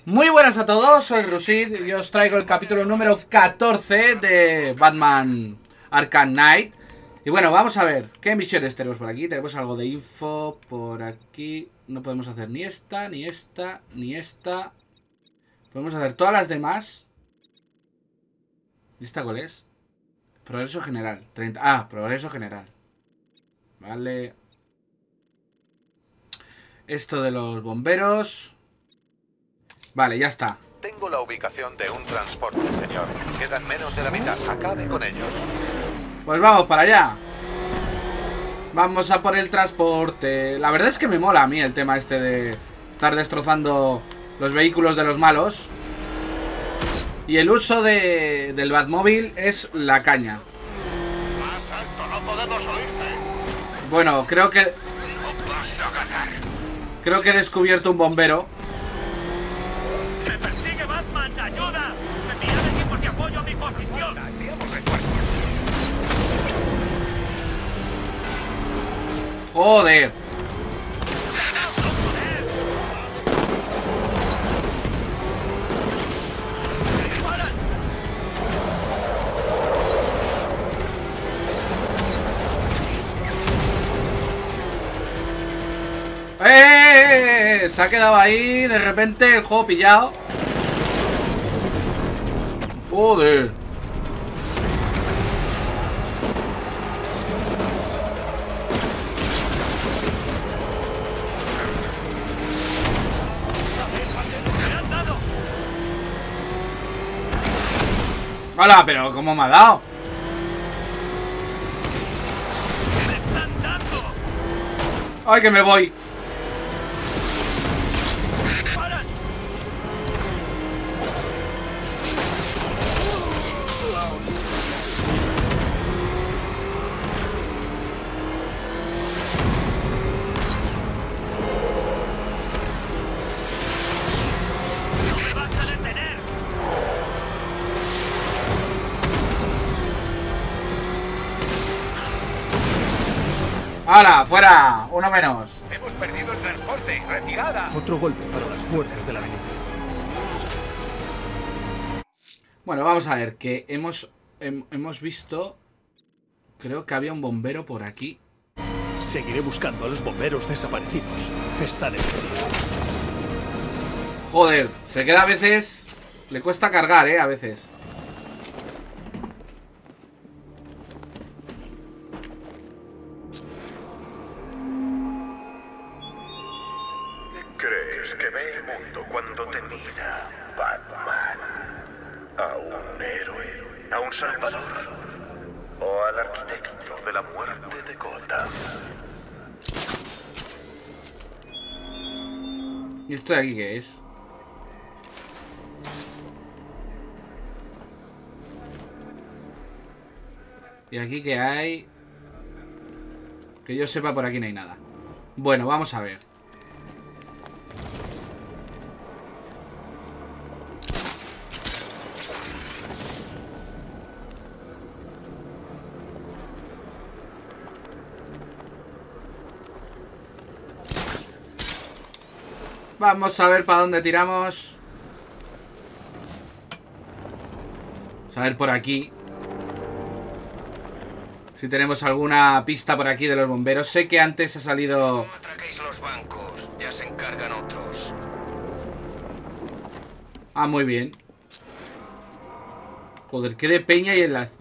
Muy buenas a todos, soy Rusid y os traigo el capítulo número 14 de Batman Arkham Knight. Y bueno, vamos a ver, ¿qué misiones tenemos por aquí? Tenemos algo de info por aquí. No podemos hacer ni esta, ni esta, ni esta. Podemos hacer todas las demás. ¿Y esta cuál es? Progreso general, 30. Ah, progreso general. Vale. Esto de los bomberos. Vale, ya está. Tengo la ubicación de un transporte, señor. Quedan menos de la mitad. Acabe con ellos. Pues vamos para allá. Vamos a por el transporte. La verdad es que me mola a mí el tema este de estar destrozando los vehículos de los malos. Y el uso del Batmóvil es la caña. Más alto, no podemos oírte. Bueno, creo que he descubierto un bombero. ¡Me persigue Batman! ¡Ayuda! ¡Enviad equipos de apoyo a mi posición! Enviamos refuerzos. Joder. Se ha quedado ahí, de repente el juego pillado. Joder. Hola, pero ¿cómo me ha dado? ¡Me están dando! ¡Ay, que me voy! ¡Paran! ¡No me vas a detener! ¡Hala! ¡Fuera! Uno menos. ¡Hemos perdido el transporte! ¡Retirada! Otro golpe para las fuerzas de la milicia. Bueno, vamos a ver, que hemos visto... Creo que había un bombero por aquí. Seguiré buscando a los bomberos desaparecidos. Están en peligro. Joder, se queda a veces... Le cuesta cargar, a veces. ¿Crees que ve el mundo cuando te mira, Batman? ¿A un héroe? ¿A un salvador? ¿O al arquitecto de la muerte de Gotham? ¿Y esto de aquí qué es? ¿Y aquí qué hay? Que yo sepa, por aquí no hay nada. Bueno, vamos a ver. Vamos a ver para dónde tiramos. Vamos a ver por aquí si tenemos alguna pista por aquí de los bomberos. Sé que antes ha salido... No atraquéis los bancos, ya se encargan otros. Ah, muy bien. Joder, qué de peña y en la...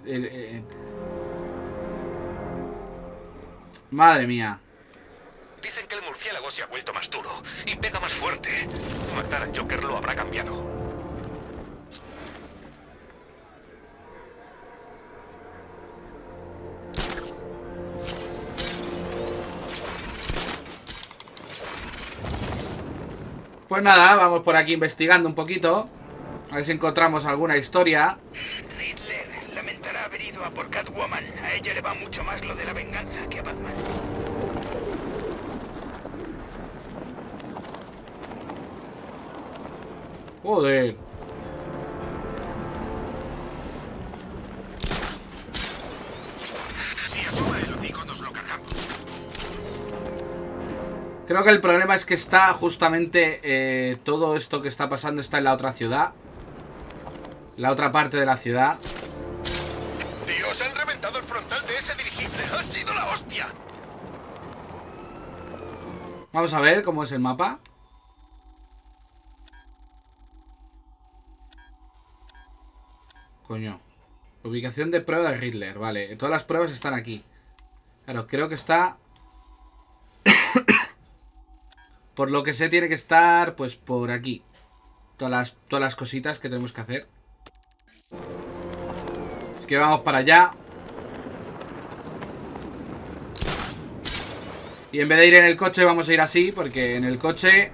Madre mía. Dicen que el murciélago se ha vuelto más duro y pega más fuerte. Matar al Joker lo habrá cambiado. Pues nada, vamos por aquí investigando un poquito. A ver si encontramos alguna historia. Riddler lamentará haber ido a por Catwoman. A ella le va mucho más lo de la venganza que a Batman. Joder. Si asoma el hocico nos lo cargamos. Creo que el problema es que está justamente todo esto que está pasando está en la otra ciudad. La otra parte de la ciudad. Dios, han reventado el frontal de ese dirigible. ¡Ha sido la hostia! Vamos a ver cómo es el mapa. Coño. Ubicación de prueba de Riddler. Vale, todas las pruebas están aquí. Claro, creo que está... Por lo que sé, tiene que estar, pues, por aquí. Todas las cositas que tenemos que hacer. Es que vamos para allá. Y en vez de ir en el coche, vamos a ir así, porque en el coche...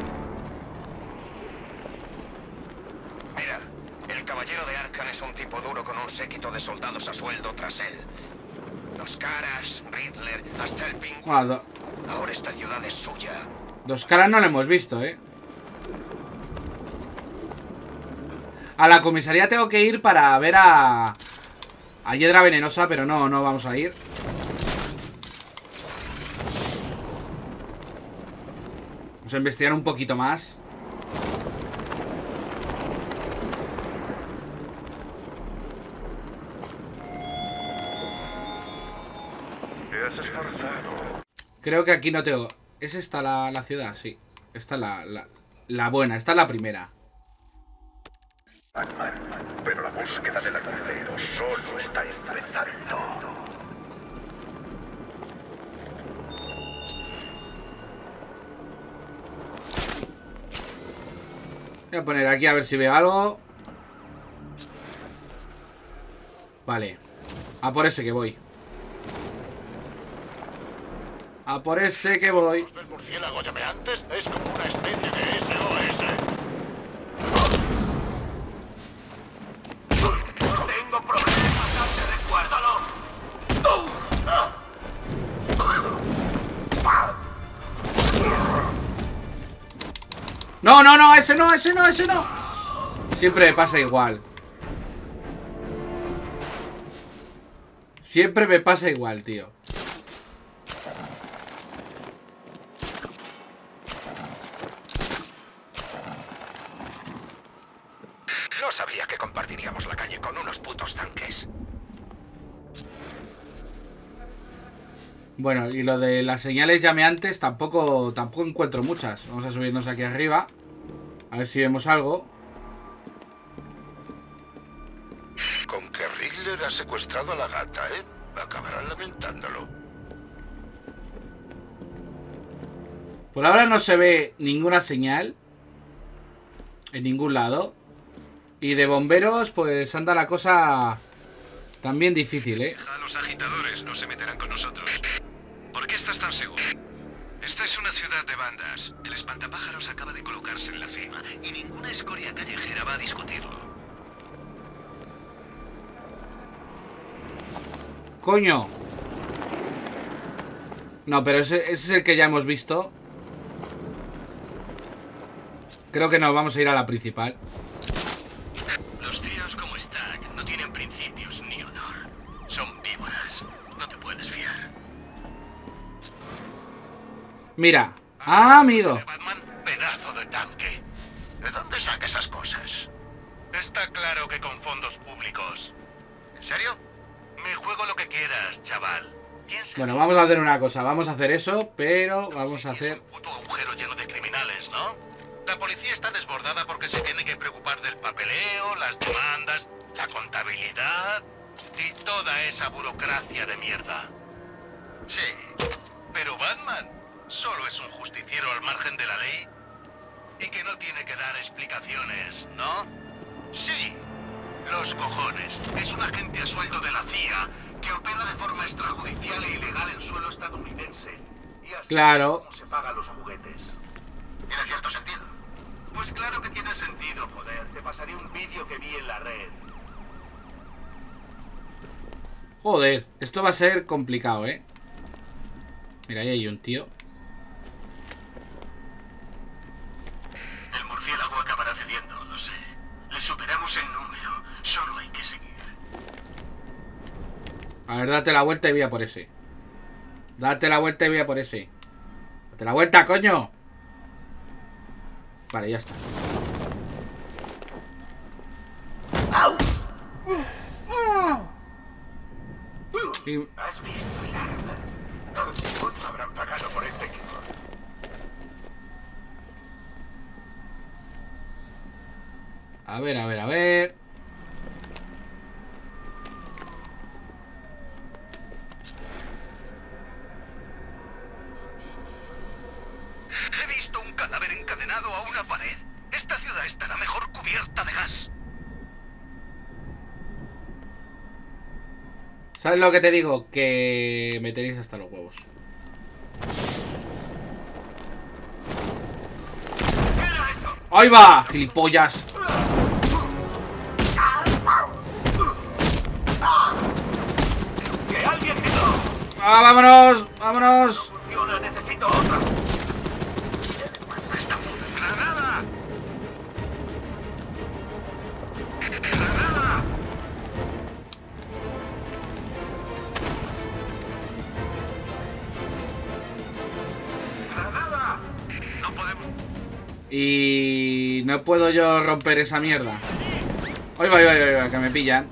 Mira, el caballero de Arkham es un tipo duro con un séquito de soldados a sueldo tras él. Dos Caras, Riddler, hasta el pingüino. Bueno, Ahora esta ciudad es suya. Dos Caras no lo hemos visto, A la comisaría tengo que ir para ver a Hiedra Venenosa, pero no vamos a ir. Vamos a investigar un poquito más. Te has esforzado. Creo que aquí no tengo... ¿Es esta la ciudad? Sí. Esta es la buena. Esta es la primera. Batman, pero la búsqueda del arquitecto solo está empezando. Voy a poner aquí a ver si veo algo. Vale. A por ese que voy. A por ese que voy. El murciélago llameantes es como una especie de SOS. Tengo problemas, Arthur, recuérdalo. No, ese no. Siempre me pasa igual. Siempre me pasa igual, tío. No sabía que compartiríamos la calle con unos putos tanques. Bueno, y lo de las señales llameantes tampoco encuentro muchas. Vamos a subirnos aquí arriba. A ver si vemos algo. Con que Riddler ha secuestrado a la gata, acabarán lamentándolo. Por ahora no se ve ninguna señal en ningún lado. Y de bomberos, pues anda la cosa también difícil, Deja, los agitadores no se meterán con nosotros. ¿Por qué estás tan seguro? Esta es una ciudad de bandas. El espantapájaros acaba de colocarse en la cima y ninguna escoria callejera va a discutirlo. ¡Coño! No, pero ese es el que ya hemos visto. Creo que no, vamos a ir a la principal. Los tíos como Stack no tienen principios ni honor. Son víboras. No te puedes fiar. Mira. ¡Ah, amigo! Batman, pedazo de tanque. ¿De dónde saca esas cosas? Está claro que con fondos públicos. ¿En serio? Me juego lo que quieras, chaval. Piensa. Bueno, vamos a hacer una cosa. Vamos a hacer eso, pero vamos a hacer... Es un puto agujero lleno de criminales, ¿no? La policía está desbordada porque se tiene que preocupar del papeleo, las demandas, la contabilidad y toda esa burocracia de mierda. Sí, pero Batman solo es un justiciero al margen de la ley y que no tiene que dar explicaciones, ¿no? Sí, los cojones. Es un agente a sueldo de la CIA que opera de forma extrajudicial e ilegal en suelo estadounidense. Y así Claro. es como se pagan los juguetes. ¿Tiene cierto sentido? Pues claro que tiene sentido, joder. Te pasaré un vídeo que vi en la red. Joder, esto va a ser complicado, Mira, ahí hay un tío. El murciélago acabará cediendo, lo sé. Le superamos en número. Solo hay que seguir. A ver, date la vuelta y voy a por ese. Date la vuelta y voy a por ese. ¡Date la vuelta, coño! Vale, ya está. Y... ¿Has visto el arma? ¿Cuánto habrán pagado por este equipo? A ver, a ver, a ver. He visto un cadáver encadenado a una pared. Esta ciudad estará mejor cubierta de gas. ¿Sabes lo que te digo? Que me tenéis hasta los huevos. ¡Ahí va! ¡Gilipollas! ¡Que alguien quedó! ¡Ah, vámonos! ¡Vámonos! Funciona, necesito otra. ¡Granada! ¡Granada! ¡Granada! No podemos... Y... no puedo yo romper esa mierda. ¡Ahí va, ahí va, ahí va! Que me pillan.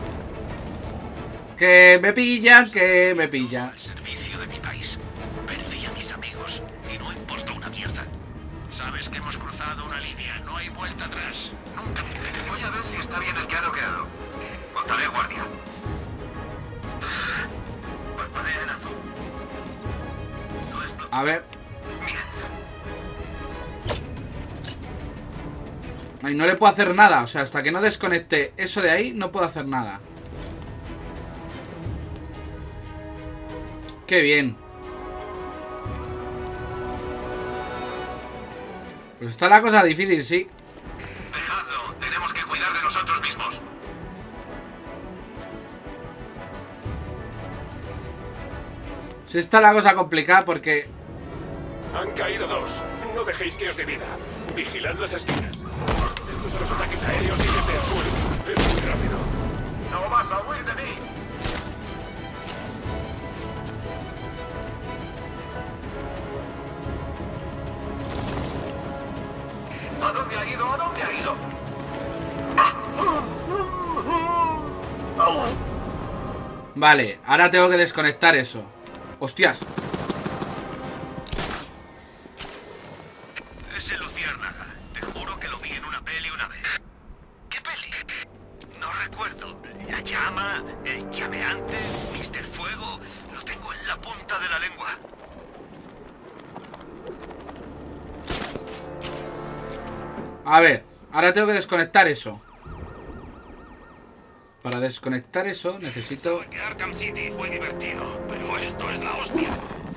Que me pillan, que me pillan. Al servicio de mi país. Perdí a mis amigos y no importa una mierda. Sabes que hemos cruzado una línea, no hay vuelta atrás. Nunca. Voy a ver si está bien el que ha noqueado. Montaré guardia. Parpadea en azul. No es... A ver. Ay, no le puedo hacer nada. O sea, hasta que no desconecte eso de ahí, no puedo hacer nada. ¡Qué bien! Pues está la cosa difícil, sí. Dejadlo, tenemos que cuidar de nosotros mismos. Sí está la cosa complicada porque... Han caído dos. No dejéis que os divida. Vigilad las esquinas. Atentos a los ataques aéreos y desde el suelo. Es muy rápido. No vas a huir de mí. ¿A dónde ha ido? ¿A dónde ha ido? Vale, ahora tengo que desconectar eso. ¡Hostias! Ese Luciérnaga. Te juro que lo vi en una peli una vez. ¿Qué peli? No recuerdo. La llama, el llameante, Mr. Fuego. Lo tengo en la punta de la lengua. A ver, ahora tengo que desconectar eso. Para desconectar eso necesito... Pensaba que Arkham City fue divertido, pero esto es la hostia.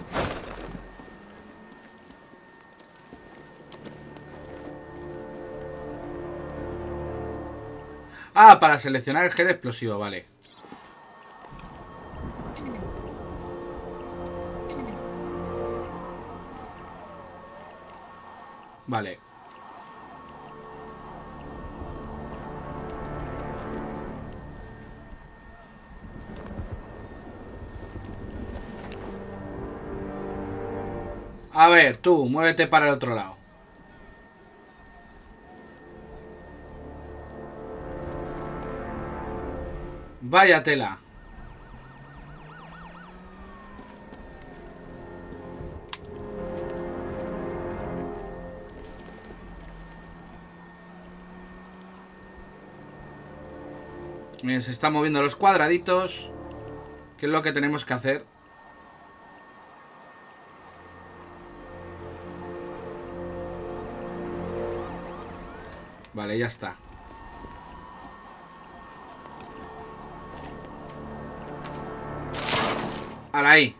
Ah, para seleccionar el gel explosivo, vale. Vale. A ver, tú, muévete para el otro lado. Vaya tela. Miren, se están moviendo los cuadraditos. ¿Qué es lo que tenemos que hacer? Vale, ya está. ¡Hala ahí!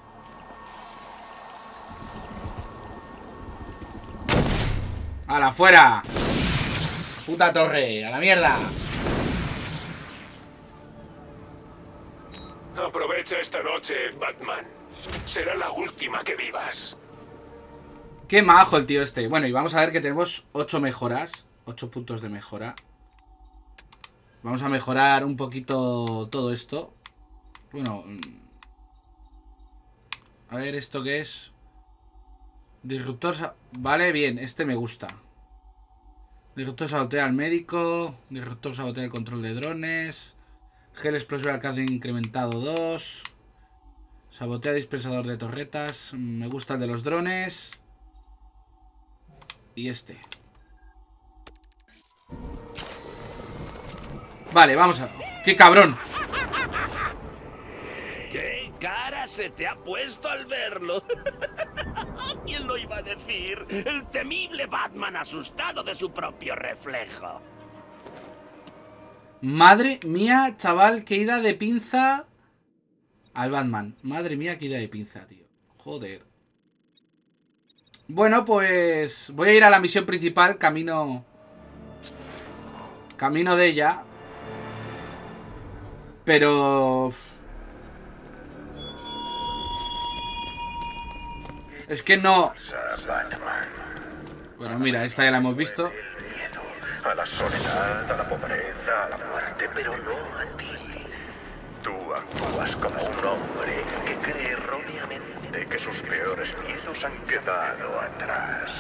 ¡Hala, fuera! ¡Puta torre! ¡A la mierda! Aprovecha esta noche, Batman. Será la última que vivas. Qué majo el tío este. Bueno, y vamos a ver que tenemos 8 mejoras. 8 puntos de mejora. Vamos a mejorar un poquito todo esto. Bueno. A ver, ¿esto qué es? Disruptor... Vale, bien. Este me gusta. Disruptor sabotea al médico. Disruptor sabotea el control de drones. Gel explosivo alcance incrementado 2. Sabotea dispensador de torretas. Me gusta el de los drones. Y este. Vale, vamos a... ¡Qué cabrón! ¿Qué cara se te ha puesto al verlo? ¿Quién lo iba a decir? El temible Batman asustado de su propio reflejo. Madre mía, chaval, que ida de pinza al Batman. Madre mía, que ida de pinza, tío. Joder. Bueno, pues voy a ir a la misión principal, camino de ella. Pero... es que no... Bueno, mira, esta ya la hemos visto. El miedo a la soledad, a la pobreza, a la muerte, pero no a ti. Tú actúas como un hombre que cree erróneamente que sus peores miedos han quedado atrás.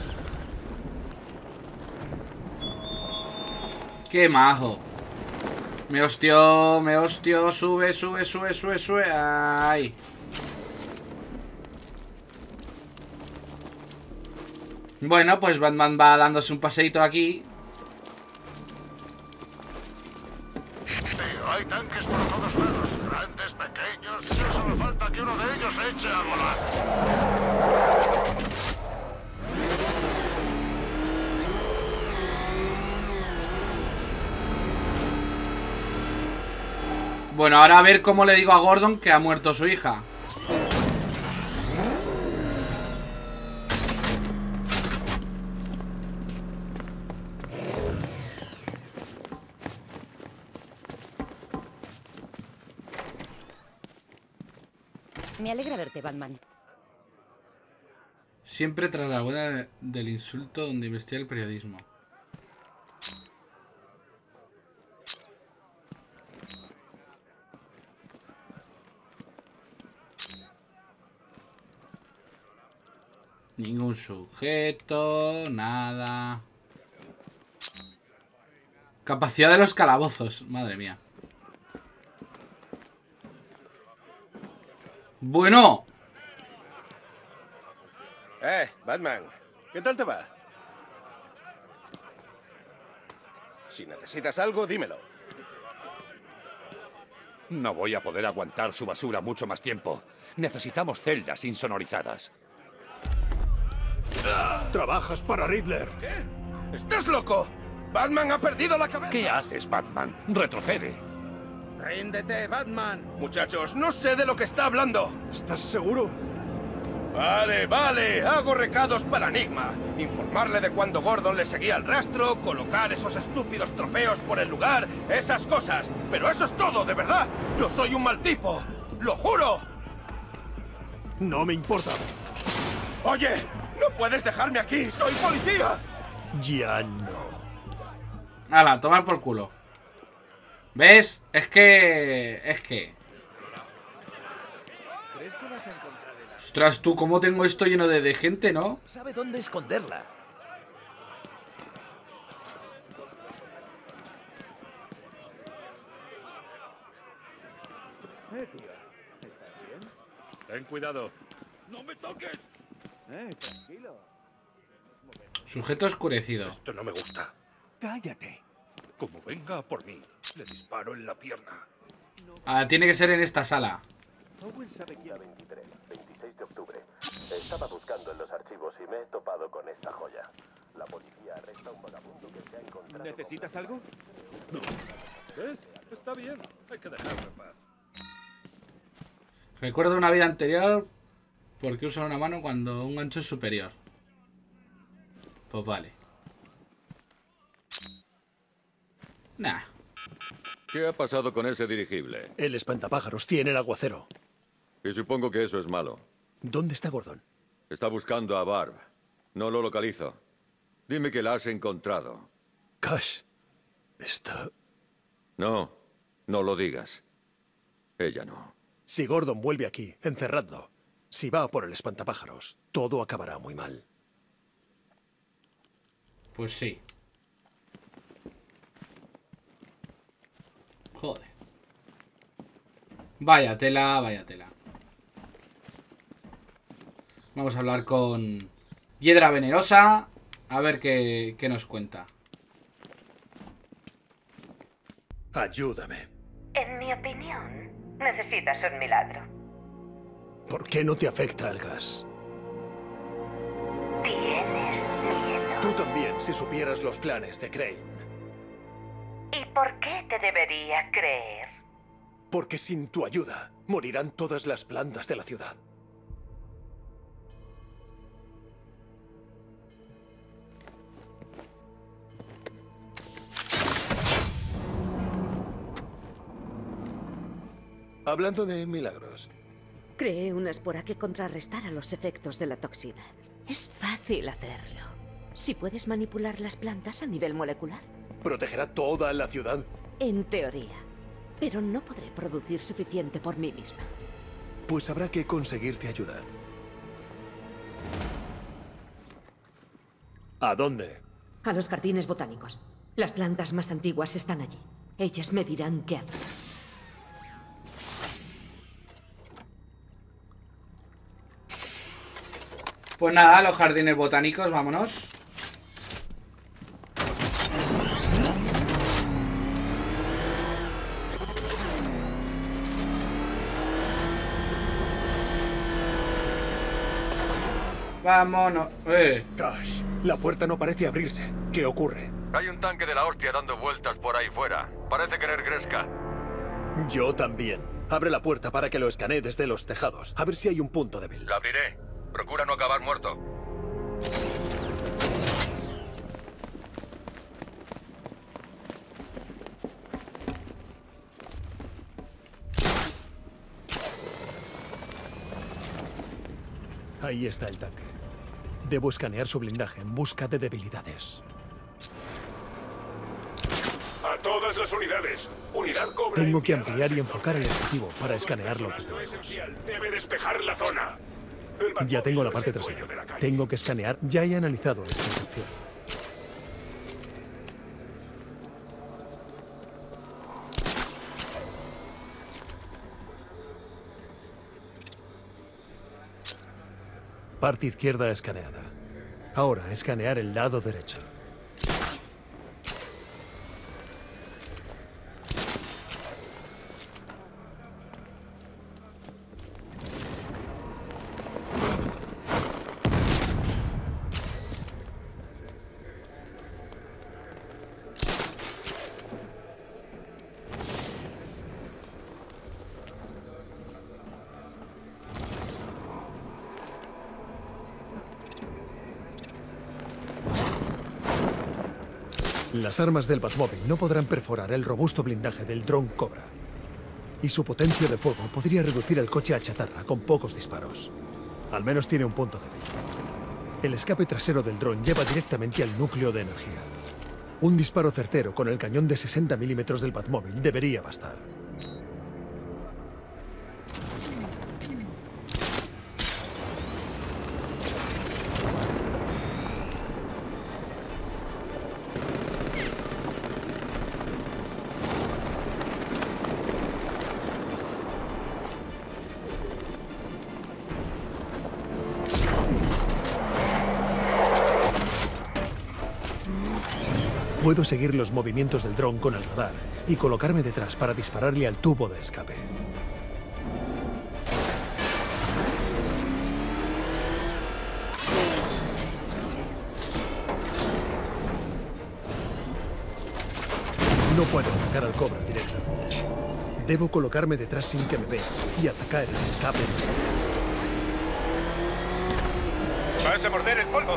¡Qué majo! Me hostió, sube, sube, sube, sube, sube. ¡Ay! Bueno, pues Batman va dándose un paseíto aquí. Tío, hay tanques por todos lados. Grandes, pequeños. Solo falta que uno de ellos eche a volar. Bueno, ahora a ver cómo le digo a Gordon que ha muerto su hija. Me alegra verte, Batman. Siempre tras la buena del insulto donde investiga el periodismo. Ningún sujeto, nada. Capacidad de los calabozos, madre mía. Bueno. Batman, ¿qué tal te va? Si necesitas algo, dímelo. No voy a poder aguantar su basura mucho más tiempo. Necesitamos celdas insonorizadas. Trabajas para Riddler. ¿Qué? ¿Estás loco? Batman ha perdido la cabeza. ¿Qué haces, Batman? Retrocede. Ríndete, Batman. Muchachos, no sé de lo que está hablando. ¿Estás seguro? Vale, vale. Hago recados para Enigma. Informarle de cuando Gordon le seguía el rastro, colocar esos estúpidos trofeos por el lugar, esas cosas. Pero eso es todo, de verdad. Yo soy un mal tipo. ¡Lo juro! No me importa. Oye, no puedes dejarme aquí. ¡Soy policía! Ya no. Hala, tomar por culo. ¿Ves? Es que... ¿Crees que vas a encontrar el... Ostras, tú, ¿cómo tengo esto lleno de gente, no? Sabe dónde esconderla. Tío, ¿estás bien? Ten cuidado. ¡No me toques! Tranquilo. Sujeto oscurecido. Esto no me gusta. Cállate. Como venga por mí, le disparo en la pierna. Ah, tiene que ser en esta sala. Owen sabe quién... 23, 26 de octubre. Estaba buscando en los archivos y me he topado con esta joya. La policía arresta a un vagabundo que se ha encontrado... ¿Necesitas algo? No. ¿Ves? Está bien. Hay que dejarlo en paz. Recuerdo una vida anterior. ¿Por qué usar una mano cuando un gancho es superior? Pues vale. Nah. ¿Qué ha pasado con ese dirigible? El espantapájaros tiene el aguacero. Y supongo que eso es malo. ¿Dónde está Gordon? Está buscando a Barb. No lo localizo. Dime que la has encontrado. Cash. Está... No, no lo digas. Ella no. Si Gordon vuelve aquí, encerradlo. Si va por el espantapájaros, todo acabará muy mal. Pues sí. Joder. Vaya tela, vaya tela. Vamos a hablar con Hiedra Venenosa. A ver qué nos cuenta. Ayúdame. En mi opinión, necesitas un milagro. ¿Por qué no te afecta el gas? Tienes miedo. Tú también, si supieras los planes de Crane. ¿Y por qué te debería creer? Porque sin tu ayuda, morirán todas las plantas de la ciudad. Hablando de milagros. Creé una espora que contrarrestara los efectos de la toxina. Es fácil hacerlo. Si puedes manipular las plantas a nivel molecular. ¿Protegerá toda la ciudad? En teoría. Pero no podré producir suficiente por mí misma. Pues habrá que conseguirte ayuda. ¿A dónde? A los jardines botánicos. Las plantas más antiguas están allí. Ellas me dirán qué hacer. Pues nada, los jardines botánicos, vámonos. Vámonos. Gosh, la puerta no parece abrirse. ¿Qué ocurre? Hay un tanque de la hostia dando vueltas por ahí fuera. Parece querer Greska. Yo también. Abre la puerta para que lo escanee desde los tejados. A ver si hay un punto débil. La abriré. Procura no acabar muerto. Ahí está el tanque. Debo escanear su blindaje en busca de debilidades. ¡A todas las unidades! ¡Unidad Cobra! Tengo que ampliar y enfocar el objetivo para escanearlo desde lejos. Esencial. Debe despejar la zona. Ya tengo la parte trasera. Tengo que escanear. Ya he analizado esta sección. Parte izquierda escaneada. Ahora, escanear el lado derecho. Las armas del Batmóvil no podrán perforar el robusto blindaje del dron Cobra. Y su potencia de fuego podría reducir el coche a chatarra con pocos disparos. Al menos tiene un punto débil. El escape trasero del dron lleva directamente al núcleo de energía. Un disparo certero con el cañón de 60 milímetros del Batmóvil debería bastar. Puedo seguir los movimientos del dron con el radar y colocarme detrás para dispararle al tubo de escape. No puedo atacar al Cobra directamente. Debo colocarme detrás sin que me vea y atacar el escape masivo. ¡Vas a morder el polvo!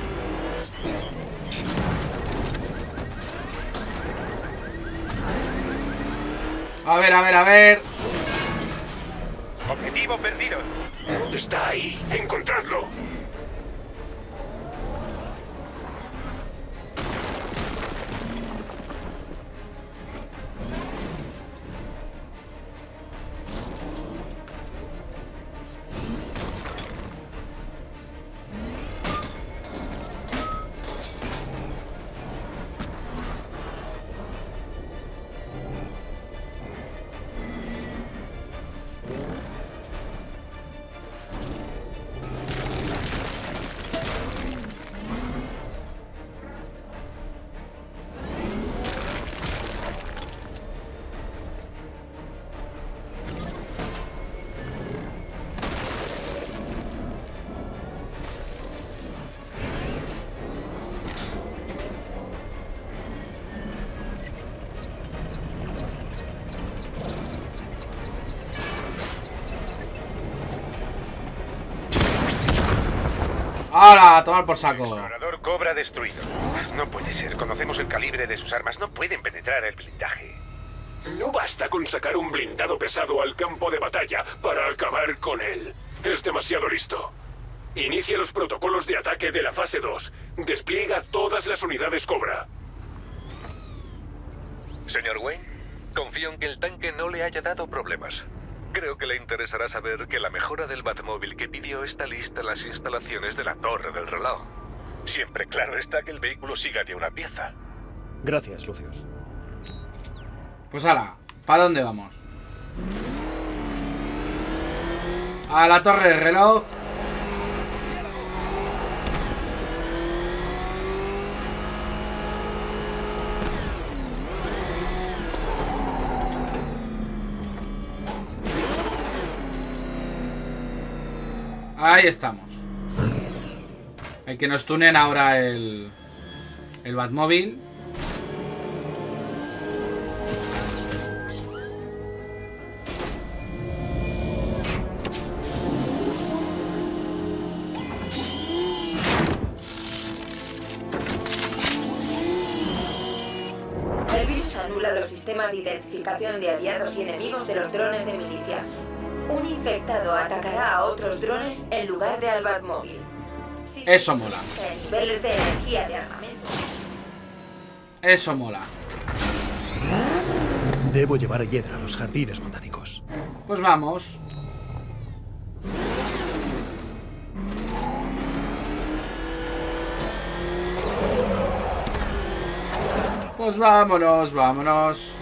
A ver, a ver, a ver. Objetivo perdido. ¿Dónde está ahí? ¡Encontradlo! ¡Hala! A tomar por saco. Explorador Cobra destruido. No puede ser. Conocemos el calibre de sus armas. No pueden penetrar el blindaje. No basta con sacar un blindado pesado al campo de batalla para acabar con él. Es demasiado listo. Inicia los protocolos de ataque de la fase 2. Despliega todas las unidades Cobra. Señor Wayne, confío en que el tanque no le haya dado problemas. Creo que le interesará saber que la mejora del Batmóvil que pidió está lista en las instalaciones de la Torre del Reloj. Siempre claro está que el vehículo siga de una pieza. Gracias, Lucius. Pues ala, ¿para dónde vamos? A la Torre del Reloj. Ahí estamos. Hay que nos tunen ahora el Batmóvil. El virus anula los sistemas de identificación de aliados y enemigos de los drones de milicia. Un infectado atacará a otros drones en lugar de al Batmóvil. Si Eso mola. niveles de energía de armamento. Eso mola. Debo llevar a Hiedra a los jardines botánicos. Pues vamos. Pues vámonos, vámonos.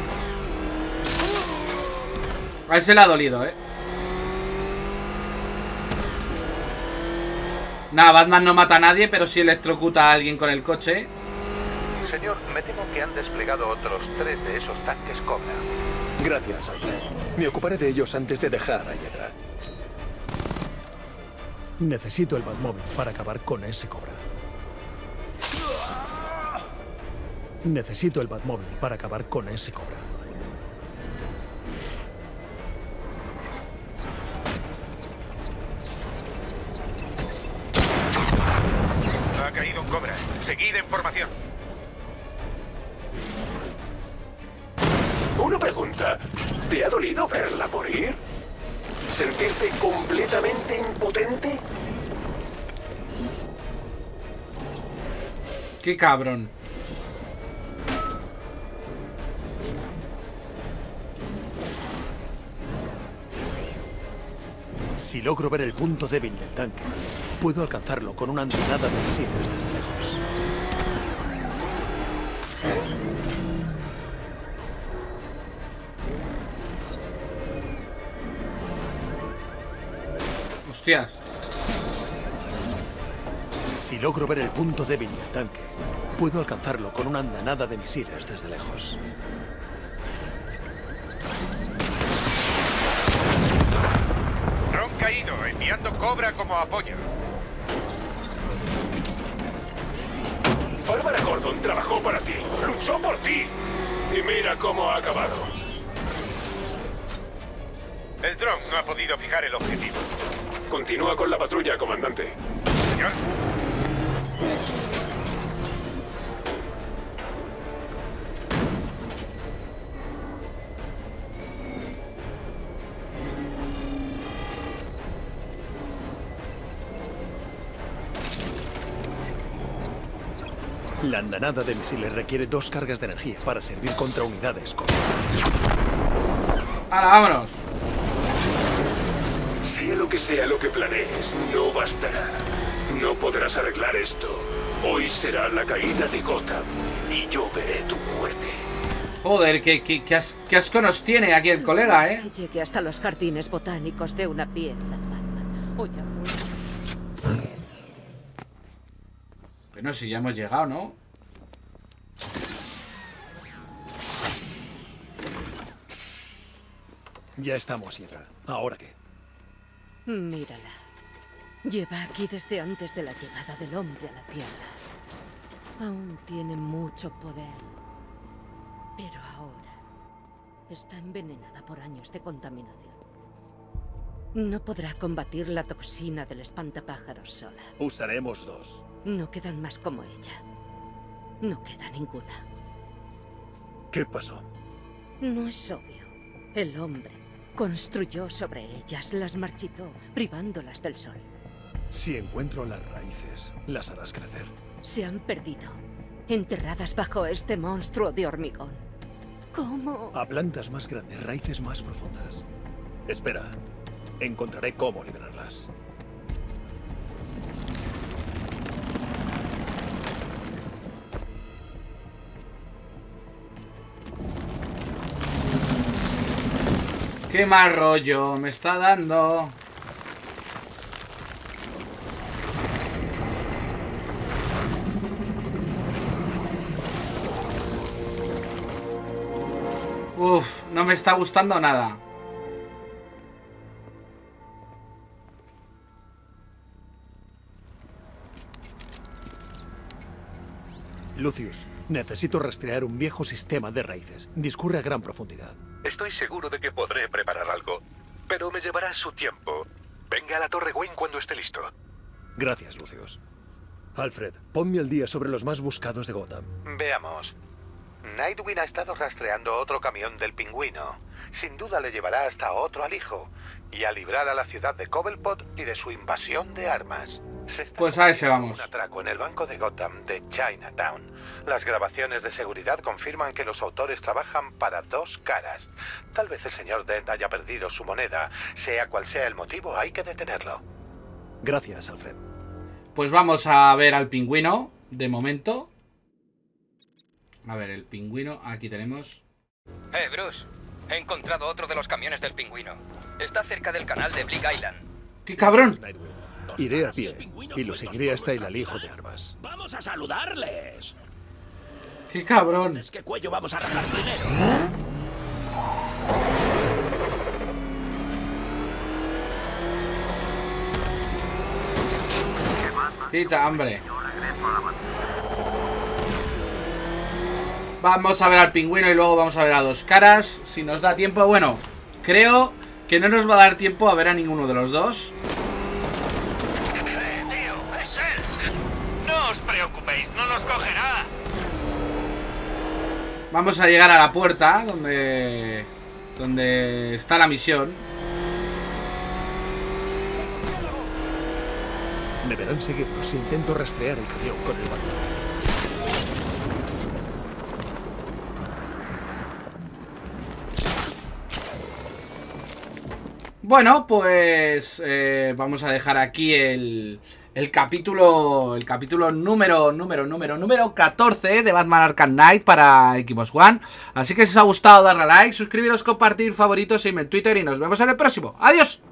A ese le ha dolido, Nada, Batman no mata a nadie, pero sí electrocuta a alguien con el coche. Señor, me temo que han desplegado otros 3 de esos tanques Cobra. Gracias, Alfred. Me ocuparé de ellos antes de dejar a Hiedra. Necesito el Batmóvil para acabar con ese Cobra. Necesito el Batmóvil para acabar con ese Cobra. Ha caído un Cobra. Seguid en formación. Una pregunta. ¿Te ha dolido verla morir? ¿Sentirte completamente impotente? Qué cabrón. Si logro ver el punto débil del tanque, puedo alcanzarlo con una andanada de misiles desde lejos. Hostias. Si logro ver el punto débil del tanque, puedo alcanzarlo con una andanada de misiles desde lejos. Dron caído, enviando Cobra como apoyo. Bárbara Gordon trabajó para ti, luchó por ti. Y mira cómo ha acabado. El dron no ha podido fijar el objetivo. Continúa con la patrulla, comandante. Señor. La andanada de misiles requiere 2 cargas de energía para servir contra unidades Cobra. ¡Hala, vámonos! Sea lo que planees, no bastará. No podrás arreglar esto. Hoy será la caída de Gotham y yo veré tu muerte. Joder, qué asco nos tiene aquí el colega, Que llegue hasta los jardines botánicos de una pieza, Batman. Oye, Bueno, si ya hemos llegado, ¿no? Ya estamos, Hiedra. ¿Ahora qué? mírala. Lleva aquí desde antes de la llegada del hombre a la Tierra. Aún tiene mucho poder. Pero ahora está envenenada por años de contaminación. No podrá combatir la toxina del espantapájaros sola. Usaremos 2. No quedan más como ella. No queda ninguna. ¿Qué pasó? No es obvio. El hombre construyó sobre ellas, las marchitó, privándolas del sol. Si encuentro las raíces, las harás crecer. Se han perdido, enterradas bajo este monstruo de hormigón. ¿Cómo? A plantas más grandes, raíces más profundas. Espera, encontraré cómo liberarlas. ¡Qué mal rollo me está dando! Uf, no me está gustando nada. Lucius, necesito rastrear un viejo sistema de raíces. Discurre a gran profundidad. Estoy seguro de que podré preparar algo, pero me llevará su tiempo. Venga a la Torre Wayne cuando esté listo. Gracias, Lucius. Alfred, ponme al día sobre los más buscados de Gotham. Veamos. Nightwing ha estado rastreando otro camión del Pingüino. Sin duda le llevará hasta otro alijo y a librar a la ciudad de Cobblepot y de su invasión de armas. Pues a ese vamos. Un atraco en el banco de Gotham de Chinatown. Las grabaciones de seguridad confirman que los autores trabajan para dos caras. Tal vez el señor Dent haya perdido su moneda. Sea cual sea el motivo, hay que detenerlo. Gracias, Alfred. Pues vamos a ver al pingüino, de momento. A ver, el pingüino, aquí tenemos. Bruce, he encontrado otro de los camiones del pingüino. Está cerca del canal de Bleak Island. ¡Qué cabrón! Iré a pie y lo seguiré hasta el alijo de armas. ¡Vamos a saludarles! ¡Qué cabrón! ¿Es que cuello vamos a arreglar dinero? Quita, hombre. Vamos a ver al pingüino y luego vamos a ver a Dos Caras. Si nos da tiempo, bueno, creo que no nos va a dar tiempo a ver a ninguno de los dos. Tío, es él. No os preocupéis, no nos cogerá. Vamos a llegar a la puerta donde está la misión. Me verán seguirnos si intento rastrear el camión con el bate. Bueno, pues vamos a dejar aquí el capítulo número 14 de Batman Arkham Knight para Xbox One. Así que si os ha gustado, darle a like, suscribiros, compartir, favoritos, seguidme en Twitter y nos vemos en el próximo. ¡Adiós!